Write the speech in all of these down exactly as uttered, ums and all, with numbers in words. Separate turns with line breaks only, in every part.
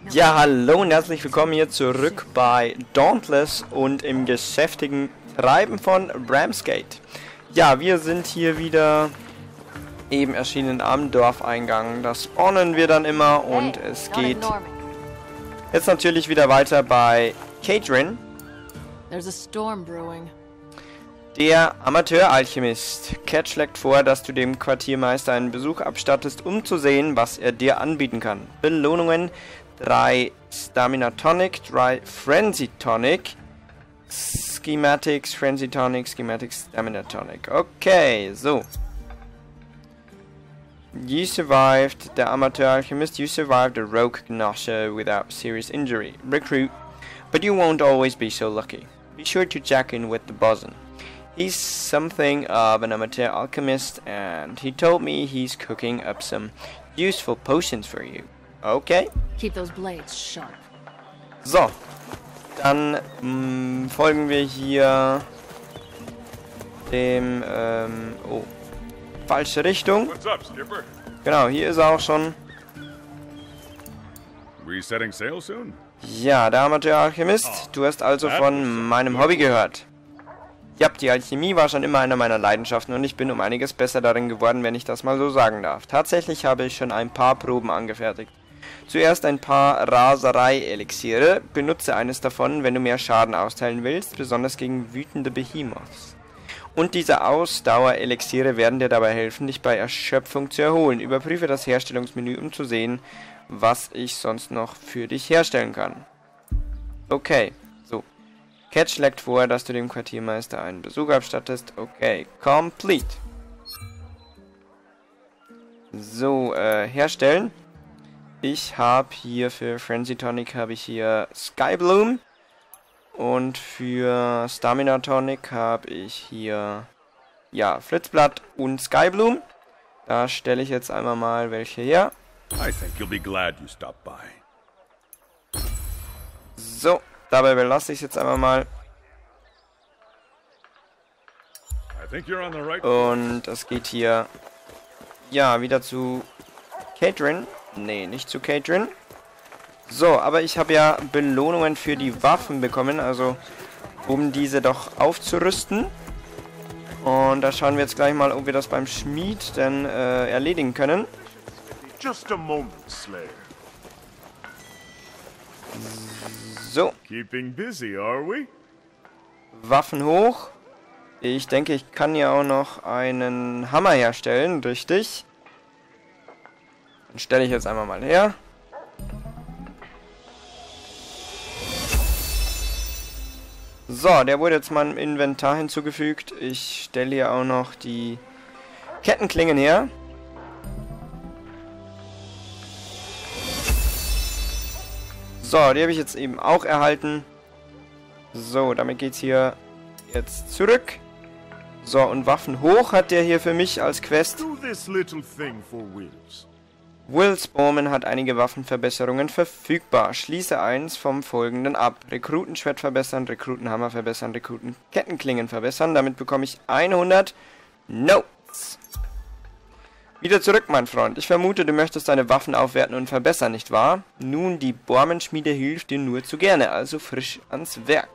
Ja, hallo und herzlich willkommen hier zurück bei Dauntless und im geschäftigen Treiben von Ramsgate. Ja, wir sind hier wieder eben erschienen am Dorfeingang. Da spawnen wir dann immer und es geht jetzt natürlich wieder weiter bei Katrin.
There's a storm brewing.
Der Amateur-Alchemist. Cat schlägt vor, dass du dem Quartiermeister einen Besuch abstattest, um zu sehen, was er dir anbieten kann. Belohnungen: drei Stamina Tonic, drei Frenzy Tonic, Schematics, Frenzy Tonic, Schematics, Stamina Tonic. Okay, so. You survived, der Amateur-Alchemist, you survived a rogue Gnosha without serious injury. Recruit, but you won't always be so lucky. Be sure to check in with the bosun. He's something of an amateur alchemist, and he told me he's cooking up some useful potions for you. Okay?
Keep those blades sharp.
So, dann mh, folgen wir hier dem, ähm, oh, falsche Richtung.
What's up, Skipper?
Genau, hier ist er auch schon.
Resetting sail soon?
Ja, der Amateur-Alchemist, du hast also von meinem Hobby gehört. Ja, die Alchemie war schon immer eine meiner Leidenschaften und ich bin um einiges besser darin geworden, wenn ich das mal so sagen darf. Tatsächlich habe ich schon ein paar Proben angefertigt. Zuerst ein paar Raserei-Elixiere. Benutze eines davon, wenn du mehr Schaden austeilen willst, besonders gegen wütende Behemoths. Und diese Ausdauer-Elixiere werden dir dabei helfen, dich bei Erschöpfung zu erholen. Überprüfe das Herstellungsmenü, um zu sehen, was ich sonst noch für dich herstellen kann. Okay, so. Cat schlägt vor, dass du dem Quartiermeister einen Besuch abstattest. Okay, complete. So, äh, herstellen. Ich habe hier für Frenzy Tonic habe ich hier Skybloom. Und für Stamina Tonic habe ich hier, ja, Flitzblatt und Skybloom. Da stelle ich jetzt einmal mal welche her.
I think you'll be glad you stopped by.
So, dabei belasse ich es jetzt einmal mal.
I think you're on the right.
Und es geht hier, ja, wieder zu Katrin. Nee, nicht zu Katrin. So, aber ich habe ja Belohnungen für die Waffen bekommen, also um diese doch aufzurüsten. Und da schauen wir jetzt gleich mal, ob wir das beim Schmied denn äh, erledigen können.
Just a moment, Slayer.
So,
Keeping busy, are we?
Waffen hoch. Ich denke, ich kann ja auch noch einen Hammer herstellen, richtig. Den stelle ich jetzt einmal mal her. So, der wurde jetzt meinem Inventar hinzugefügt. Ich stelle hier auch noch die Kettenklingen her. So, die habe ich jetzt eben auch erhalten. So, damit geht's hier jetzt zurück. So, und Waffen hoch hat der hier für mich als Quest.
Do this little thing for Wills.
Wills Bowman hat einige Waffenverbesserungen verfügbar. Schließe eins vom folgenden ab. Rekrutenschwert verbessern, Rekrutenhammer verbessern, Rekrutenkettenklingen verbessern. Damit bekomme ich hundert Notes. Wieder zurück, mein Freund. Ich vermute, du möchtest deine Waffen aufwerten und verbessern, nicht wahr? Nun, die Bormenschmiede hilft dir nur zu gerne, also frisch ans Werk.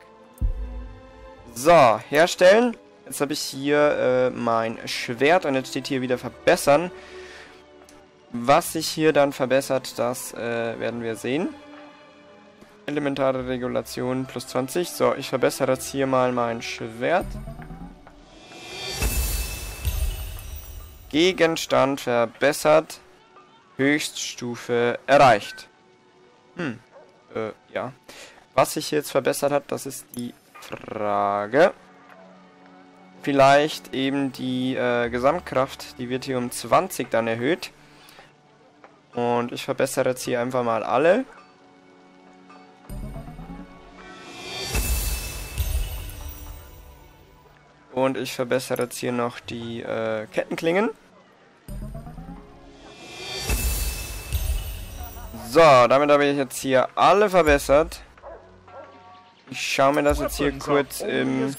So, herstellen. Jetzt habe ich hier äh, mein Schwert und jetzt steht hier wieder verbessern. Was sich hier dann verbessert, das äh, werden wir sehen. Elementare Regulation plus zwanzig. So, ich verbessere jetzt hier mal mein Schwert. Gegenstand verbessert. Höchststufe erreicht. Hm, äh, ja. Was sich jetzt verbessert hat, das ist die Frage. Vielleicht eben die äh, Gesamtkraft, die wird hier um zwanzig dann erhöht. Und ich verbessere jetzt hier einfach mal alle. Und ich verbessere jetzt hier noch die äh, Kettenklingen. So, damit habe ich jetzt hier alle verbessert. Ich schaue mir das jetzt hier kurz im...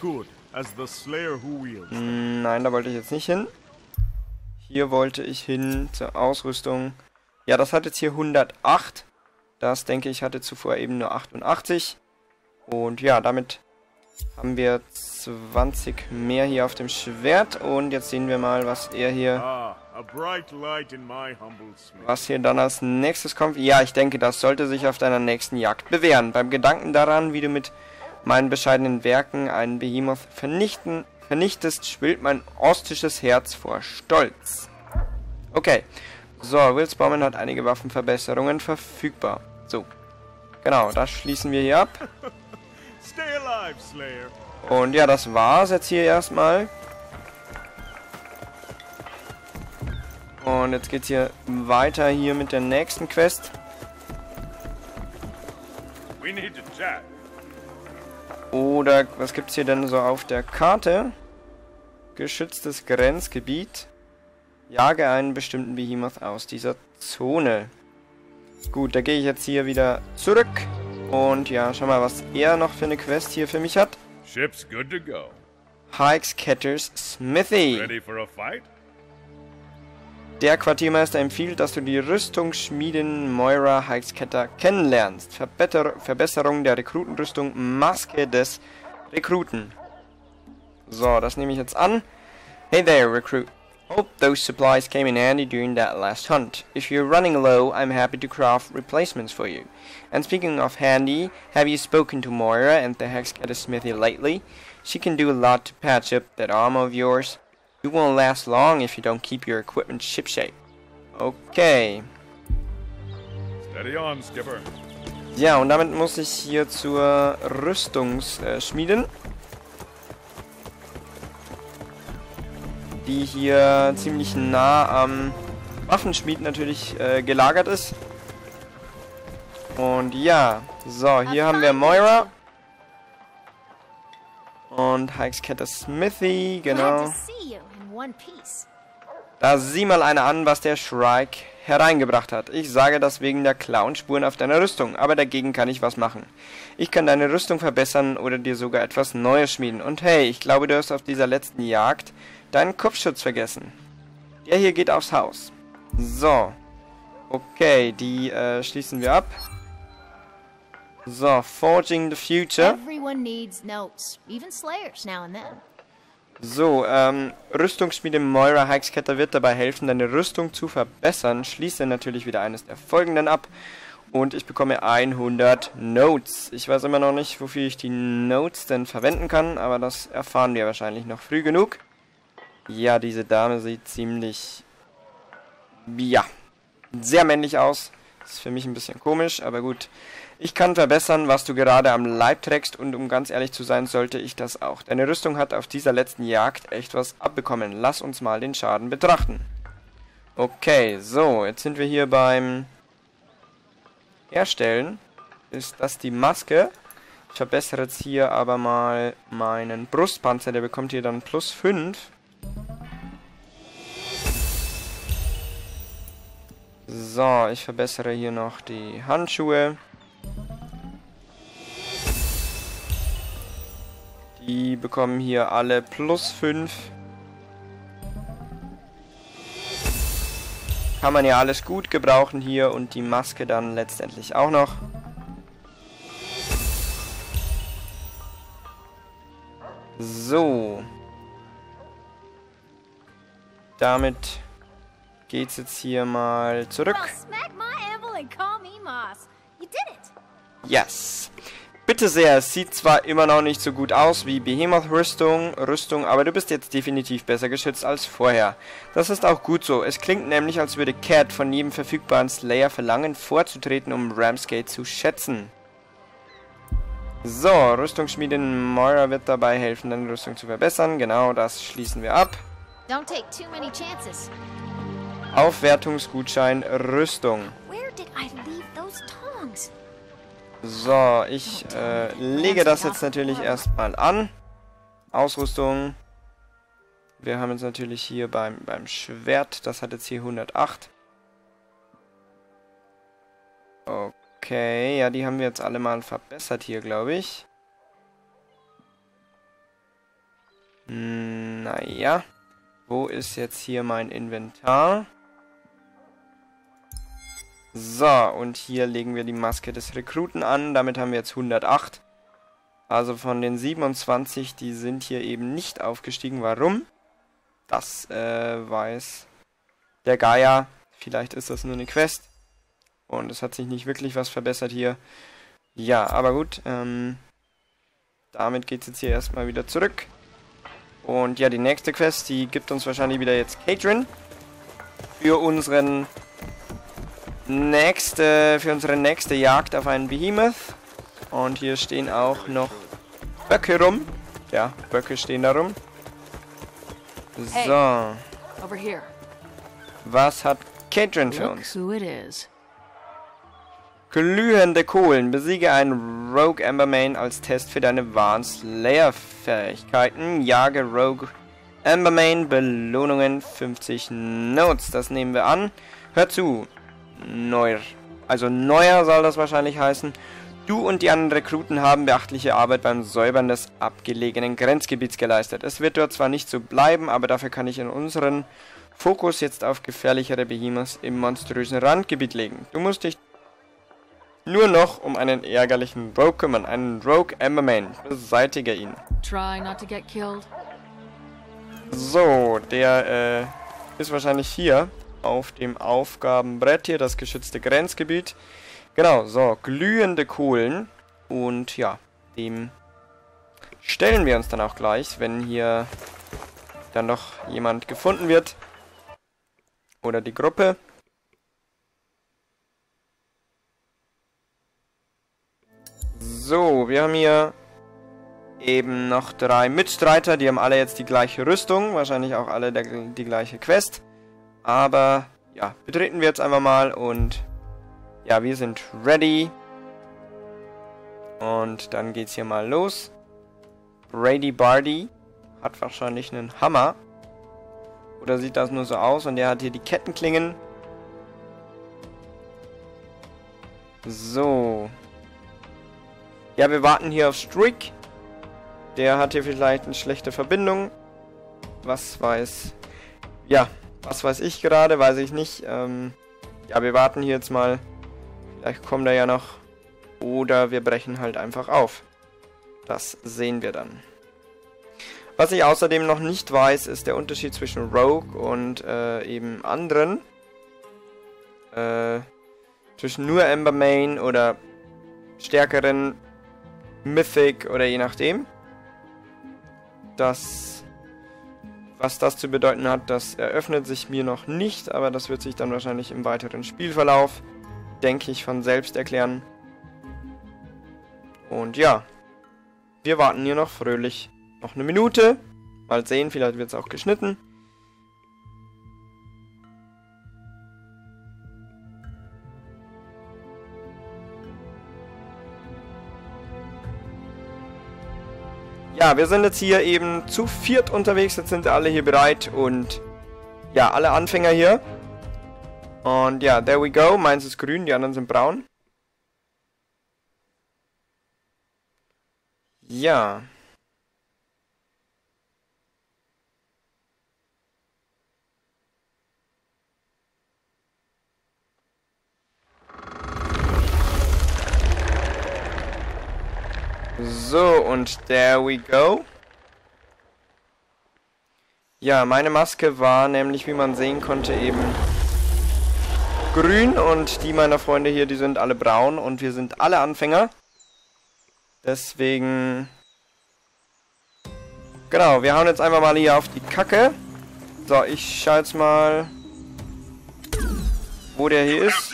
Nein, da wollte ich jetzt nicht hin. Hier wollte ich hin zur Ausrüstung. Ja, das hat jetzt hier hundertacht. Das, denke ich, hatte zuvor eben nur achtundachtzig. Und ja, damit haben wir zwanzig mehr hier auf dem Schwert. Und jetzt sehen wir mal, was er hier...
Ah, a bright light in my humble smith.
Was hier dann als nächstes kommt. Ja, ich denke, das sollte sich auf deiner nächsten Jagd bewähren. Beim Gedanken daran, wie du mit meinen bescheidenen Werken einen Behemoth vernichten, vernichtest, schwillt mein ostisches Herz vor Stolz. Okay. So, Will Bowman hat einige Waffenverbesserungen verfügbar. So. Genau, das schließen wir hier ab.
Stay alive, Slayer.
Und ja, das war's jetzt hier erstmal. Und jetzt geht's hier weiter hier mit der nächsten Quest.
We need to chat.
Oder was gibt's hier denn so auf der Karte? Geschütztes Grenzgebiet. Jage einen bestimmten Behemoth aus dieser Zone. Gut, da gehe ich jetzt hier wieder zurück. Und ja, schau mal, was er noch für eine Quest hier für mich hat.
Ship's good to go.
Hikes-Ketters Smithy.
Ready for a fight?
Der Quartiermeister empfiehlt, dass du die Rüstungsschmiedin Moira Hikes-Ketter kennenlernst. Verbetter Verbesserung der Rekrutenrüstung Maske des Rekruten. So, das nehme ich jetzt an. Hey there, Recruit. Hope those supplies came in handy during that last hunt. If you're running low, I'm happy to craft replacements for you. And speaking of handy, have you spoken to Moira and the Hikes-Ketter Smithy lately? She can do a lot to patch up that armor of yours. You won't last long if you don't keep your equipment shipshape. Okay.
Steady on, Skipper.
Ja, und damit muss ich hier zur Rüstungsschmiedin. Die hier ziemlich nah am Waffenschmied natürlich äh, gelagert ist. Und ja, so, hier haben wir Moira. Und Hikes-Ketter Smithy, genau. Da sieh mal einer an, was der Shrike hereingebracht hat. Ich sage das wegen der Clownspuren auf deiner Rüstung, aber dagegen kann ich was machen. Ich kann deine Rüstung verbessern oder dir sogar etwas Neues schmieden. Und hey, ich glaube, du hast auf dieser letzten Jagd deinen Kopfschutz vergessen. Der hier geht aufs Haus. So. Okay, die äh, schließen wir ab. So, Forging the Future.
Everyone needs notes, even slayers now and then.
So, ähm, Rüstungsschmiede Moira Hikes-Ketter wird dabei helfen, deine Rüstung zu verbessern. Schließe natürlich wieder eines der folgenden ab. Und ich bekomme hundert Notes. Ich weiß immer noch nicht, wofür ich die Notes denn verwenden kann, aber das erfahren wir wahrscheinlich noch früh genug. Ja, diese Dame sieht ziemlich, ja, sehr männlich aus. Ist für mich ein bisschen komisch, aber gut. Ich kann verbessern, was du gerade am Leib trägst, und um ganz ehrlich zu sein, sollte ich das auch. Deine Rüstung hat auf dieser letzten Jagd echt was abbekommen. Lass uns mal den Schaden betrachten. Okay, so, jetzt sind wir hier beim Herstellen. Ist das die Maske? Ich verbessere jetzt hier aber mal meinen Brustpanzer, der bekommt hier dann plus fünf. So, ich verbessere hier noch die Handschuhe. Die bekommen hier alle plus fünf. Kann man ja alles gut gebrauchen hier, und die Maske dann letztendlich auch noch. So. Damit geht's jetzt hier mal zurück. Yes. Bitte sehr, es sieht zwar immer noch nicht so gut aus wie Behemoth-Rüstung, Rüstung, aber du bist jetzt definitiv besser geschützt als vorher. Das ist auch gut so. Es klingt nämlich, als würde Cat von jedem verfügbaren Slayer verlangen, vorzutreten, um Ramsgate zu schätzen. So, Rüstungsschmiedin Moira wird dabei helfen, deine Rüstung zu verbessern. Genau, das schließen wir ab.
Don't take too many chances.
Aufwertungsgutschein Rüstung.
Where did I leave those tongs?
So, ich äh, lege das jetzt natürlich erstmal an. Ausrüstung. Wir haben jetzt natürlich hier beim, beim Schwert, das hat jetzt hier hundertacht. Okay, ja, die haben wir jetzt alle mal verbessert hier, glaube ich. Hm, naja, wo ist jetzt hier mein Inventar? So, und hier legen wir die Maske des Rekruten an. Damit haben wir jetzt hundertacht. Also von den siebenundzwanzig, die sind hier eben nicht aufgestiegen. Warum? Das äh, weiß der Gaia. Vielleicht ist das nur eine Quest. Und es hat sich nicht wirklich was verbessert hier. Ja, aber gut. Ähm, damit geht es jetzt hier erstmal wieder zurück. Und ja, die nächste Quest, die gibt uns wahrscheinlich wieder jetzt Katrin. Für unseren nächste, für unsere nächste Jagd auf einen Behemoth. Und hier stehen auch noch Böcke rum. Ja, Böcke stehen da rum. So.
Over here.
Was hat Katrin für
Look
uns?
who it is.
Glühende Kohlen. Besiege einen Rogue Embermane als Test für deine wahren Slayer-Fähigkeiten. Jage Rogue Embermane. Belohnungen fünfzig Notes. Das nehmen wir an. Hör zu. Neuer. Also neuer soll das wahrscheinlich heißen. Du und die anderen Rekruten haben beachtliche Arbeit beim Säubern des abgelegenen Grenzgebiets geleistet. Es wird dort zwar nicht so bleiben, aber dafür kann ich in unseren Fokus jetzt auf gefährlichere Behemoths im monströsen Randgebiet legen. Du musst dich nur noch um einen ärgerlichen Rogue kümmern, einen Rogue Embermane. Beseitige ihn.
Try not to get killed.
So, der äh, ist wahrscheinlich hier auf dem Aufgabenbrett hier, das geschützte Grenzgebiet. Genau, so, glühende Kohlen. Und ja, dem stellen wir uns dann auch gleich, wenn hier dann noch jemand gefunden wird. Oder die Gruppe. So, wir haben hier eben noch drei Mitstreiter. Die haben alle jetzt die gleiche Rüstung. Wahrscheinlich auch alle der, die gleiche Quest. Aber, ja, betreten wir jetzt einfach mal und ja, wir sind ready. Und dann geht's hier mal los. Brady Bardi hat wahrscheinlich einen Hammer. Oder sieht das nur so aus? Und der hat hier die Kettenklingen. So. Ja, wir warten hier auf Strick. Der hat hier vielleicht eine schlechte Verbindung. Was weiß... Ja, was weiß ich gerade? Weiß ich nicht. Ähm, ja, wir warten hier jetzt mal. Vielleicht kommt er ja noch. Oder wir brechen halt einfach auf. Das sehen wir dann. Was ich außerdem noch nicht weiß, ist der Unterschied zwischen Rogue und äh, eben anderen. Äh, zwischen nur Embermane oder stärkeren Mythic oder je nachdem. Das, was das zu bedeuten hat, das eröffnet sich mir noch nicht, aber das wird sich dann wahrscheinlich im weiteren Spielverlauf, denke ich, von selbst erklären. Und ja, wir warten hier noch fröhlich noch eine Minute. Mal sehen, vielleicht wird es auch geschnitten. Ja, wir sind jetzt hier eben zu viert unterwegs. Jetzt sind alle hier bereit und ja, alle Anfänger hier. Und ja, there we go. Meins ist grün, die anderen sind braun. Ja. So, und there we go. Ja, meine Maske war nämlich, wie man sehen konnte, eben grün und die meiner Freunde hier, die sind alle braun und wir sind alle Anfänger. Deswegen... Genau, wir hauen jetzt einfach mal hier auf die Kacke. So, ich schaue jetzt mal, wo der hier ist.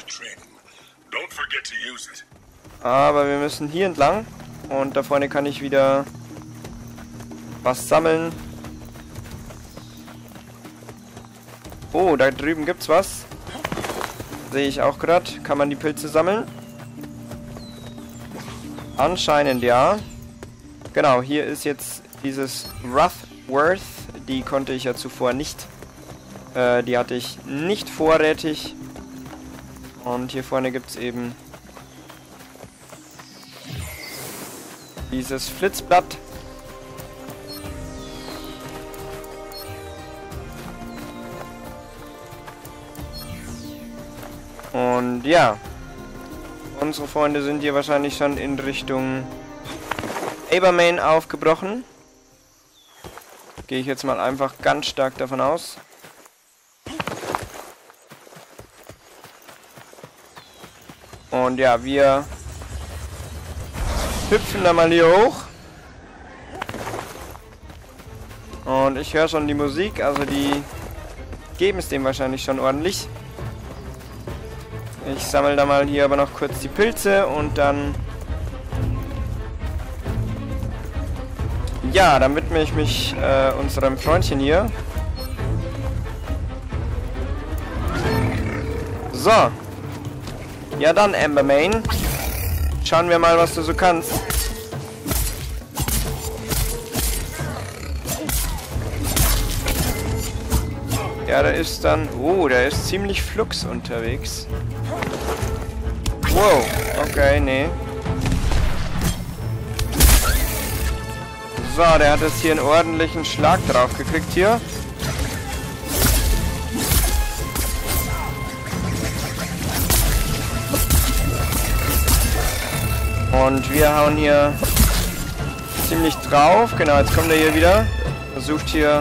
Aber wir müssen hier entlang. Und da vorne kann ich wieder was sammeln. Oh, da drüben gibt's was. Sehe ich auch gerade. Kann man die Pilze sammeln? Anscheinend ja. Genau, hier ist jetzt dieses Wrathworth. Die konnte ich ja zuvor nicht. Äh, die hatte ich nicht vorrätig. Und hier vorne gibt's eben dieses Flitzblatt. Und Und ja, unsere Freunde sind hier wahrscheinlich schon in Richtung Abermain aufgebrochen. Gehe ich jetzt mal einfach ganz stark davon aus. Und ja, wir hüpfen da mal hier hoch. Und ich höre schon die Musik, also die geben es dem wahrscheinlich schon ordentlich. Ich sammle da mal hier aber noch kurz die Pilze und dann... Ja, dann widme ich mich äh, unserem Freundchen hier. So. Ja dann, Abermain. Schauen wir mal, was du so kannst. Ja, da ist dann... Oh, der ist ziemlich flugs unterwegs. Wow, okay, nee. So, der hat jetzt hier einen ordentlichen Schlag drauf gekriegt hier. Und wir hauen hier ziemlich drauf. Genau, jetzt kommt er hier wieder. Versucht hier...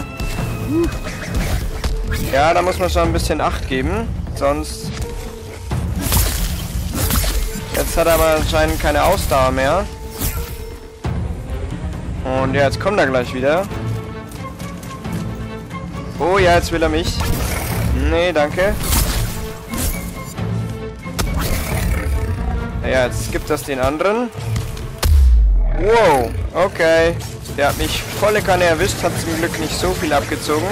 Ja, da muss man schon ein bisschen Acht geben. Sonst... Jetzt hat er aber anscheinend keine Ausdauer mehr. Und ja, jetzt kommt er gleich wieder. Oh ja, jetzt will er mich. Nee, danke. Ja, jetzt gibt das den anderen. Wow, okay. Der hat mich volle Kanne erwischt, hat zum Glück nicht so viel abgezogen.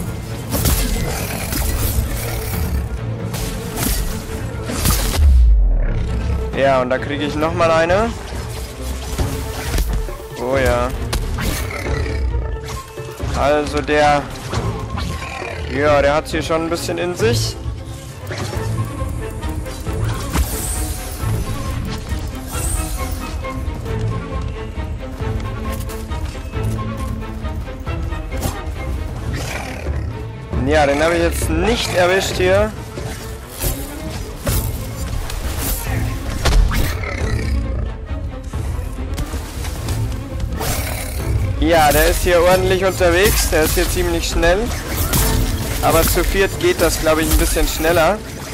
Ja, und da kriege ich nochmal eine. Oh ja. Also der... Ja, der hat hier schon ein bisschen in sich. Ja, den habe ich jetzt nicht erwischt hier. Ja, der ist hier ordentlich unterwegs. Der ist hier ziemlich schnell. Aber zu viert geht das, glaube ich, ein bisschen schneller.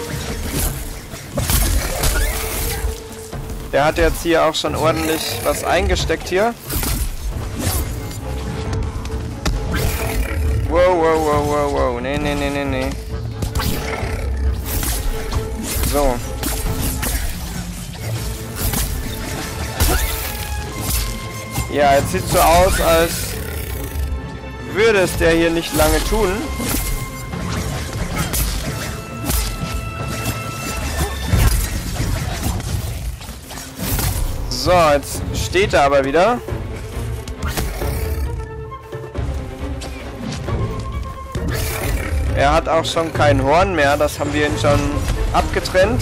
Der hat jetzt hier auch schon ordentlich was eingesteckt hier. Wow, wow, wow, wow, wow. Nee, nee, nee, nee, nee. So. Ja, jetzt sieht so aus, als würde es der hier nicht lange tun. So, jetzt steht er aber wieder. Er hat auch schon kein Horn mehr, das haben wir ihn schon abgetrennt.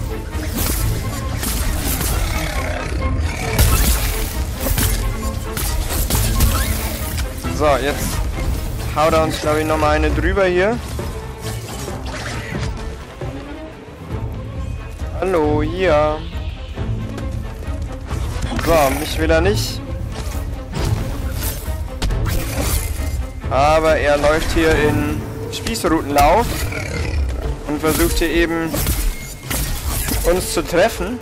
So, jetzt haut er uns, glaube ich, nochmal eine drüber hier. Hallo, hier. So, mich will er nicht. Aber er läuft hier in Spießrutenlauf und versucht hier eben uns zu treffen.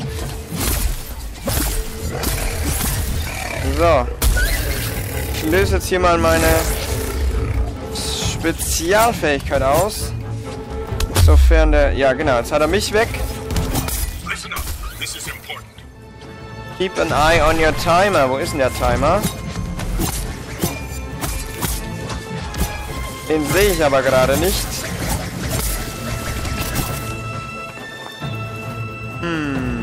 So. Ich löse jetzt hier mal meine Spezialfähigkeit aus. Sofern der... Ja, genau. Jetzt hat er mich weg. Keep an eye on your timer. Wo ist denn der Timer? Den sehe ich aber gerade nicht. Hm.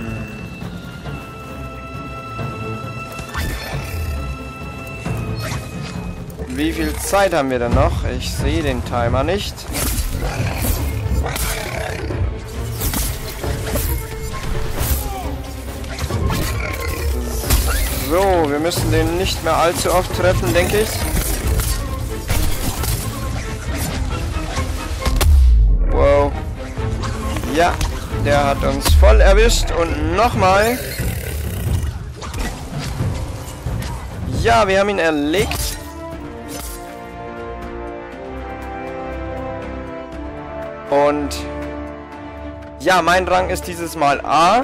Wie viel Zeit haben wir denn noch? Ich sehe den Timer nicht. So, wir müssen den nicht mehr allzu oft treffen, denke ich. Wow. Ja, der hat uns voll erwischt. Und nochmal. Ja, wir haben ihn erlegt. Und ja, mein Rang ist dieses Mal A.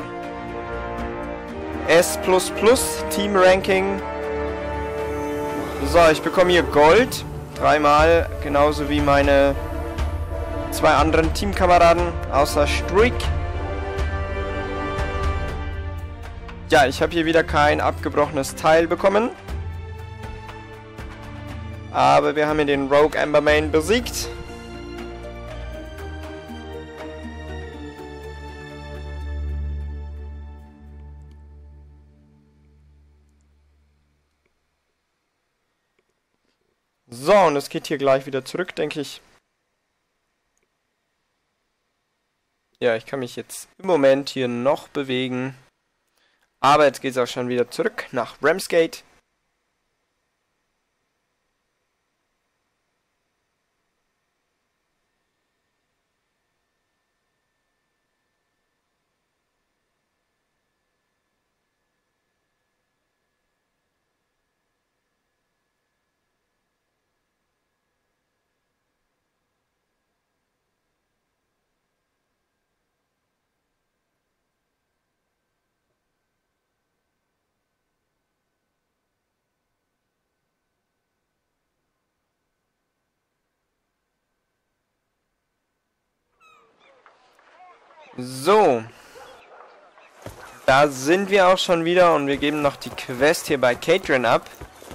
S plus plus, Team Ranking. So, ich bekomme hier Gold. Dreimal, genauso wie meine zwei anderen Teamkameraden, außer Streak. Ja, ich habe hier wieder kein abgebrochenes Teil bekommen. Aber wir haben hier den Rogue Ambermain besiegt. So, und es geht hier gleich wieder zurück, denke ich. Ja, ich kann mich jetzt im Moment hier noch bewegen. Aber jetzt geht es auch schon wieder zurück nach Ramsgate. So, da sind wir auch schon wieder und wir geben noch die Quest hier bei Katrin ab.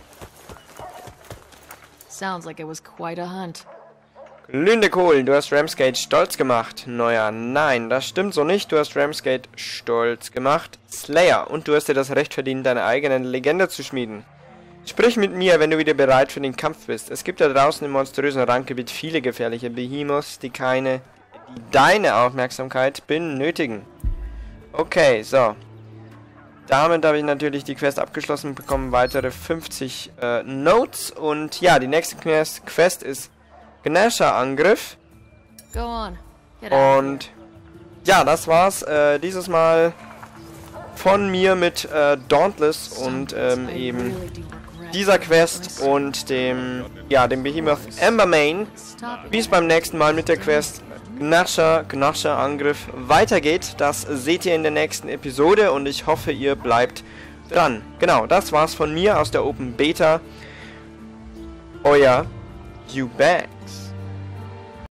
Sounds like it was quite a hunt.
Glühende Kohlen, du hast Ramsgate stolz gemacht. Neuer, nein, das stimmt so nicht. Du hast Ramsgate stolz gemacht. Slayer, und du hast dir das Recht verdient, deine eigene Legende zu schmieden. Sprich mit mir, wenn du wieder bereit für den Kampf bist. Es gibt da draußen im monströsen Randgebiet viele gefährliche Behemoths, die keine... die deine Aufmerksamkeit benötigen. Okay, so. Damit habe ich natürlich die Quest abgeschlossen, bekommen weitere fünfzig äh, Notes. Und ja, die nächste Quest, Quest ist Gnasher-Angriff.
Go on. Get out.
Und ja, das war's äh, dieses Mal von mir mit äh, Dauntless und ähm, eben dieser Quest und dem, ja, dem Behemoth Ambermain. Wie es beim nächsten Mal mit der Quest Gnasher, Gnasher Angriff weitergeht, das seht ihr in der nächsten Episode und ich hoffe, ihr bleibt dran. Genau, das war's von mir aus der Open Beta. Euer You Bags.